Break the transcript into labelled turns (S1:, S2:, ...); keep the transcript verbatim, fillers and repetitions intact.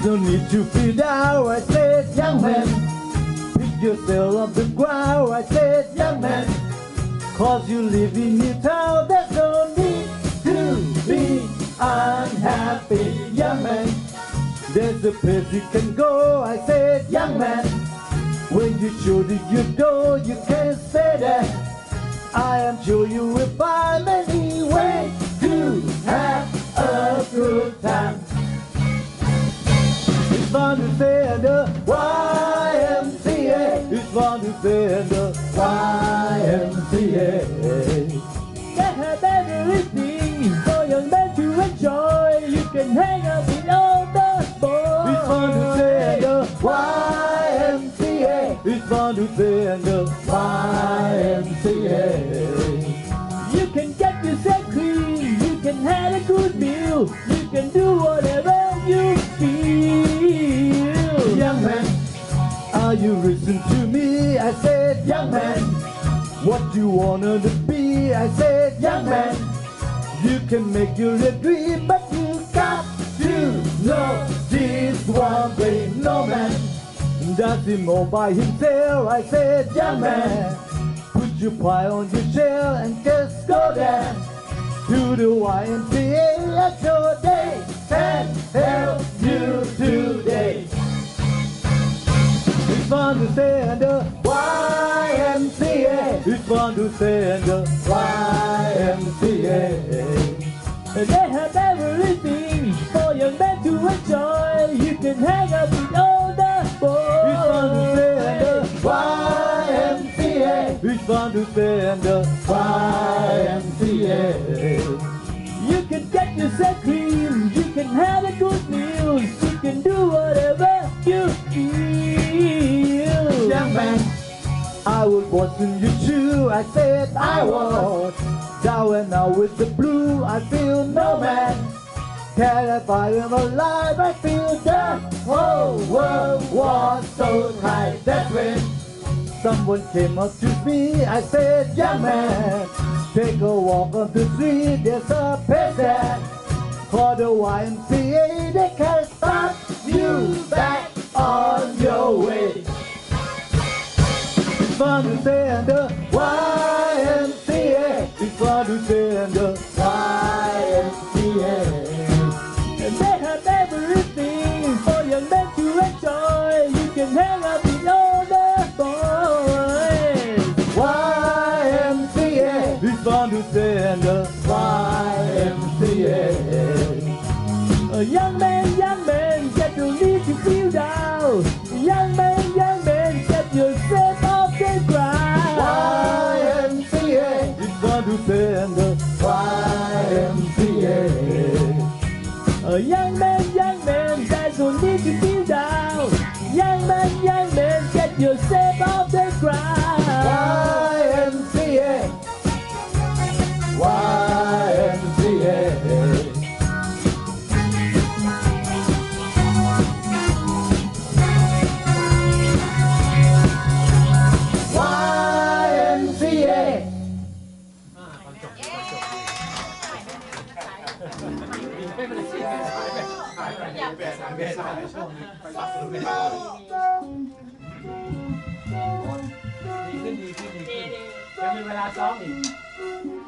S1: No need to feel down, I said, young man. Pick yourself off the ground, I said, young man. Cause you live in new town, there's no need to be unhappy, young man. There's a place you can go, I said, young man. When you show that you know, you can say that. I am sure you will find many ways to have a good time. It's fun to stay in the Y M C A. It's fun to stay in the Y M C A.
S2: They have everything for young men to enjoy. You can hang out with all the boys.
S1: It's fun to stay in the Y M C A. It's fun to stay in the Y M C A.
S2: You can get yourself clean. You can have a good meal. You can do whatever you feel.
S1: Young man, are you listening to me? I said, young man. What you wanna be? I said, young man. You can make your dream, but you got to know this one thing. No man does it all by himself. I said, young man. Put your pie on your shell and just go there to the Y M C A. That's your day can help you today. It's fun to stay in the Y M C A. It's fun to stay in the Y M C A.
S2: They have everything for young men to enjoy. You can hang out with all the boys.
S1: It's fun to stay in the Y M C A. It's fun to stay in the Y M C A.
S2: You can get yourself clean. You can have a good meal. You can do whatever you feel.
S1: Young man, I was watching you too. I said I was down and out with the blue. I feel no man. Can't I am alive? I feel the whole world was so tight. That's when someone came up to me. I said, young man, take a walk on the street. There's a place there called the Y M C A. They can start you back on your way. It's fun to stay in the Y M C A. It's fun to stay in the Y M C A.
S2: And they have everything for young men to enjoy. You can hang out with all the boys.
S1: Y M C A. It's fun to stay in the Y M C A.
S2: A young man, young man, get no need to feel down. Young man, young man, get yourself off the ground.
S1: Y M C A. It's fun to stay in the Y M C A.
S2: A young man, young man, there's no need to feel down. Young man, young man, get yourself off the ground.
S1: Y M C A. Y M C A.
S3: ดีขึ้นดีขึ้นดีขึ้นยังมีเวลาซ้อมอีก